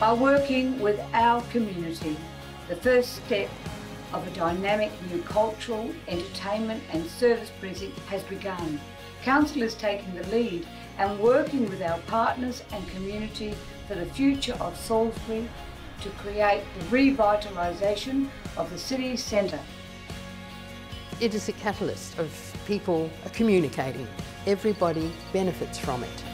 By working with our community, the first step of a dynamic new cultural, entertainment and service precinct has begun. Council is taking the lead and working with our partners and community for the future of Salisbury to create the revitalisation of the city centre. It is a catalyst of people communicating. Everybody benefits from it.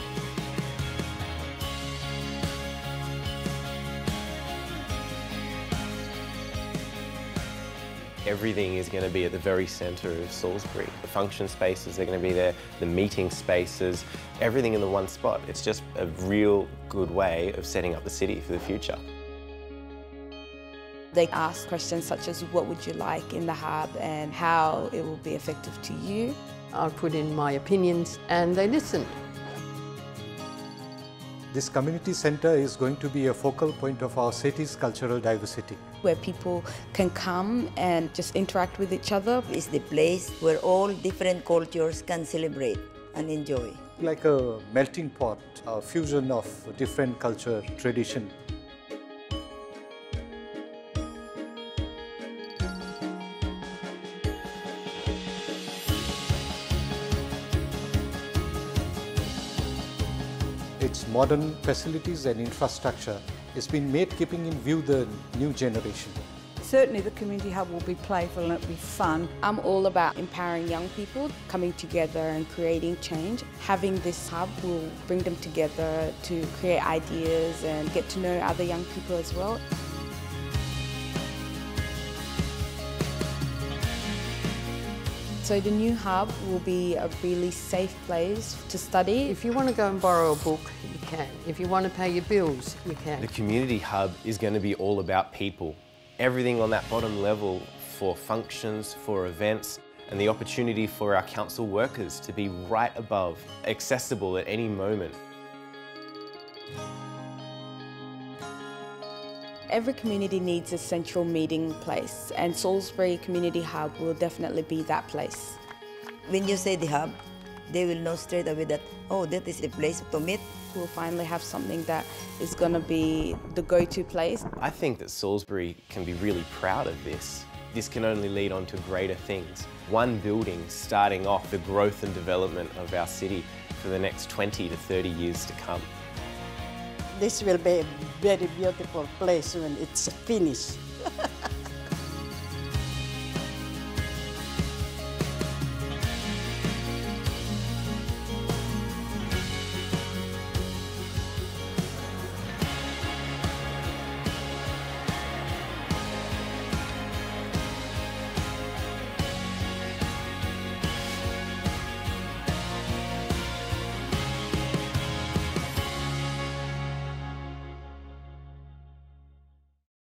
Everything is going to be at the very centre of Salisbury. The function spaces are going to be there, the meeting spaces, everything in the one spot. It's just a real good way of setting up the city for the future. They ask questions such as what would you like in the hub and how it will be effective to you. I put in my opinions and they listened. This community centre is going to be a focal point of our city's cultural diversity, where people can come and just interact with each other. It's the place where all different cultures can celebrate and enjoy. Like a melting pot, a fusion of different culture, tradition. Its modern facilities and infrastructure has been made keeping in view the new generation. Certainly the community hub will be playful and it'll be fun. I'm all about empowering young people, coming together and creating change. Having this hub will bring them together to create ideas and get to know other young people as well. So the new hub will be a really safe place to study. If you want to go and borrow a book, you can. If you want to pay your bills, you can. The community hub is going to be all about people. Everything on that bottom level for functions, for events, and the opportunity for our council workers to be right above, accessible at any moment. Every community needs a central meeting place, and Salisbury Community Hub will definitely be that place. When you say the hub, they will know straight away that, oh, that is the place to meet. We'll finally have something that is going to be the go-to place. I think that Salisbury can be really proud of this. This can only lead on to greater things. One building starting off the growth and development of our city for the next 20 to 30 years to come. This will be a very beautiful place when it's finished.